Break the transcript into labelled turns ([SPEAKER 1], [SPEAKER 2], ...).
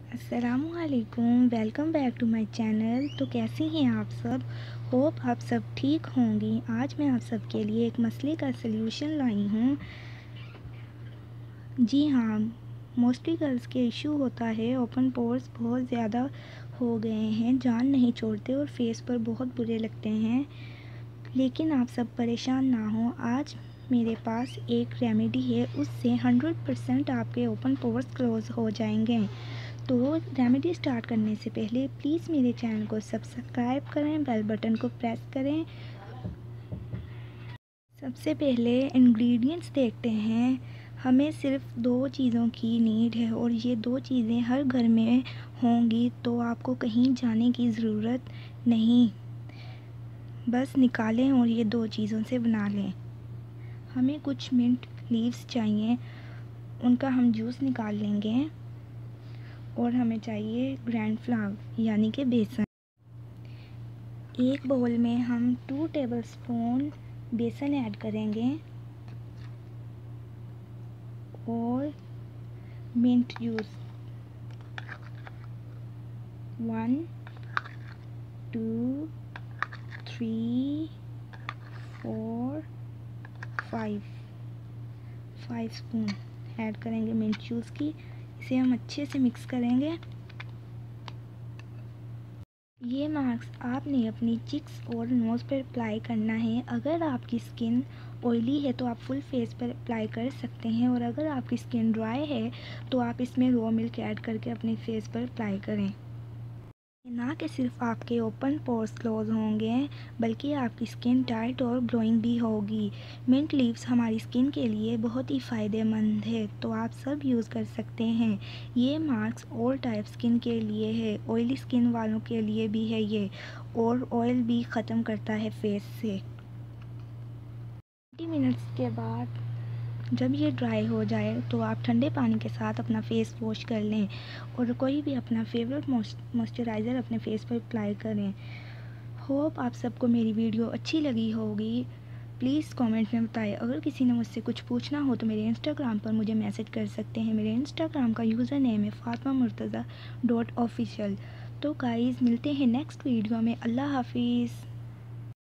[SPEAKER 1] अस्सलामुअलैकुम, welcome back to my channel. तो कैसे हैं आप सब? होप आप सब ठीक होंगी। आज मैं आप सब के लिए एक मसले का सल्यूशन लाई हूँ। जी हाँ, मोस्टली गर्ल्स के इशू होता है, ओपन पोर्स बहुत ज़्यादा हो गए हैं, जान नहीं छोड़ते और फेस पर बहुत बुरे लगते हैं। लेकिन आप सब परेशान ना हो, आज मेरे पास एक रेमेडी है, उससे 100% आपके ओपन पोर्स क्लोज़ हो जाएंगे। तो रेमेडी स्टार्ट करने से पहले प्लीज़ मेरे चैनल को सब्सक्राइब करें, बेल बटन को प्रेस करें। सबसे पहले इंग्रेडिएंट्स देखते हैं। हमें सिर्फ 2 चीज़ों की नीड है और ये 2 चीज़ें हर घर में होंगी, तो आपको कहीं जाने की ज़रूरत नहीं, बस निकालें और ये 2 चीज़ों से बना लें। हमें कुछ मिंट लीव्स चाहिए, उनका हम जूस निकाल लेंगे। और हमें चाहिए ग्रैंड फ्लावर यानी कि बेसन। एक बाउल में हम 2 टेबलस्पून बेसन ऐड करेंगे और मिंट जूस 1 2 3 4 5 स्पून ऐड करेंगे मिंट जूस की। इसे हम अच्छे से मिक्स करेंगे। ये मास्क आपने अपनी चिक्स और नोज़ पर अप्लाई करना है। अगर आपकी स्किन ऑयली है तो आप फुल फेस पर अप्लाई कर सकते हैं, और अगर आपकी स्किन ड्राई है तो आप इसमें रॉ मिल्क ऐड करके अपने फेस पर अप्लाई करें। ना कि सिर्फ आपके ओपन पोर्स क्लोज होंगे, बल्कि आपकी स्किन टाइट और ग्लोइंग भी होगी। मिंट लीव्स हमारी स्किन के लिए बहुत ही फ़ायदेमंद है, तो आप सब यूज़ कर सकते हैं। ये मास्क ऑल टाइप स्किन के लिए है, ऑयली स्किन वालों के लिए भी है ये, और ऑयल भी ख़त्म करता है फेस से। 20 मिनट्स के बाद जब ये ड्राई हो जाए तो आप ठंडे पानी के साथ अपना फेस वॉश कर लें, और कोई भी अपना फेवरेट मॉइस्चराइज़र अपने फेस पर अप्लाई करें। होप आप सबको मेरी वीडियो अच्छी लगी होगी। प्लीज़ कमेंट में बताएं। अगर किसी ने मुझसे कुछ पूछना हो तो मेरे इंस्टाग्राम पर मुझे मैसेज कर सकते हैं। मेरे इंस्टाग्राम का यूज़र नेम है fatmamurtaza.official। तो गाइज़, मिलते हैं नेक्स्ट वीडियो में। अल्लाह हाफिज़।